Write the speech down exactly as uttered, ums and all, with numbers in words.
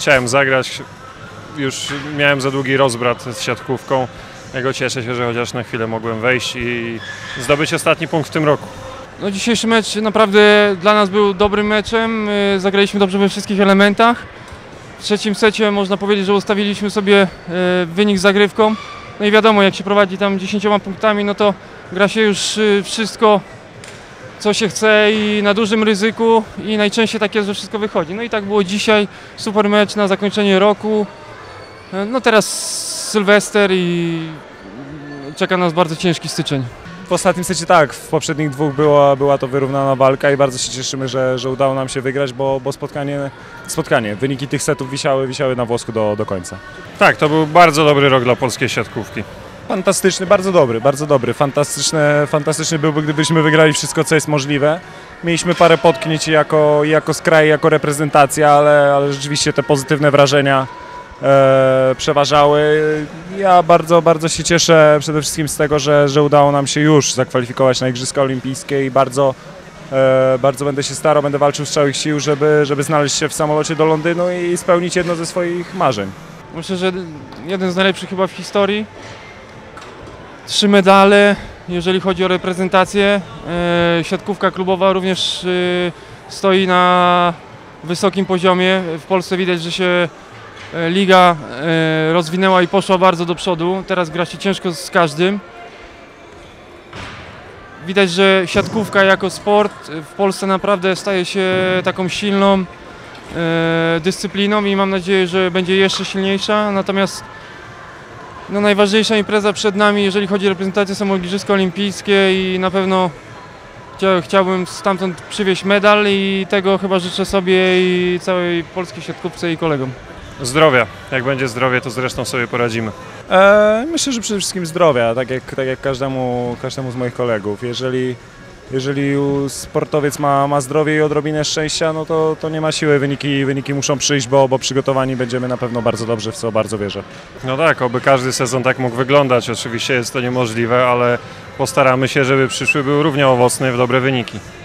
chciałem zagrać. Już miałem za długi rozbrat z siatkówką. Jego cieszę się, że chociaż na chwilę mogłem wejść i zdobyć ostatni punkt w tym roku. No, dzisiejszy mecz naprawdę dla nas był dobrym meczem. Zagraliśmy dobrze we wszystkich elementach. W trzecim secie można powiedzieć, że ustawiliśmy sobie wynik z zagrywką. No i wiadomo, jak się prowadzi tam dziesięcioma punktami, no to gra się już wszystko, co się chce i na dużym ryzyku i najczęściej tak jest, że wszystko wychodzi. No i tak było dzisiaj, super mecz na zakończenie roku. No teraz Sylwester i czeka nas bardzo ciężki styczeń. W ostatnim secie tak, w poprzednich dwóch była, była to wyrównana walka i bardzo się cieszymy, że, że udało nam się wygrać, bo, bo spotkanie, spotkanie, wyniki tych setów wisiały, wisiały na włosku do, do końca. Tak, to był bardzo dobry rok dla polskiej siatkówki. Fantastyczny, bardzo dobry, bardzo dobry. Fantastyczne, fantastyczny byłby, gdybyśmy wygrali wszystko, co jest możliwe. Mieliśmy parę potknięć jako, jako skraj, jako reprezentacja, ale, ale rzeczywiście te pozytywne wrażenia e, przeważały. Ja bardzo, bardzo się cieszę przede wszystkim z tego, że, że udało nam się już zakwalifikować na Igrzyska Olimpijskie i bardzo, e, bardzo będę się starał, będę walczył z całych sił, żeby, żeby znaleźć się w samolocie do Londynu i spełnić jedno ze swoich marzeń. Myślę, że jeden z najlepszych chyba w historii. Trzy medale, jeżeli chodzi o reprezentację. E, siatkówka klubowa również e, stoi na wysokim poziomie. W Polsce widać, że się e, liga e, rozwinęła i poszła bardzo do przodu. Teraz gra się ciężko z każdym. Widać, że siatkówka jako sport w Polsce naprawdę staje się taką silną e, dyscypliną i mam nadzieję, że będzie jeszcze silniejsza. Natomiast no, najważniejsza impreza przed nami, jeżeli chodzi o reprezentację, są Igrzyska Olimpijskie i na pewno chciałbym stamtąd przywieźć medal i tego chyba życzę sobie i całej polskiej siatkówce i kolegom. Zdrowia. Jak będzie zdrowie, to zresztą sobie poradzimy. E, myślę, że przede wszystkim zdrowia, tak jak, tak jak każdemu, każdemu z moich kolegów. Jeżeli, jeżeli sportowiec ma, ma zdrowie i odrobinę szczęścia, no to, to nie ma siły, wyniki, wyniki muszą przyjść, bo, bo przygotowani będziemy na pewno bardzo dobrze, w co bardzo wierzę. No tak, oby każdy sezon tak mógł wyglądać. Oczywiście jest to niemożliwe, ale postaramy się, żeby przyszły był równie owocny w dobre wyniki.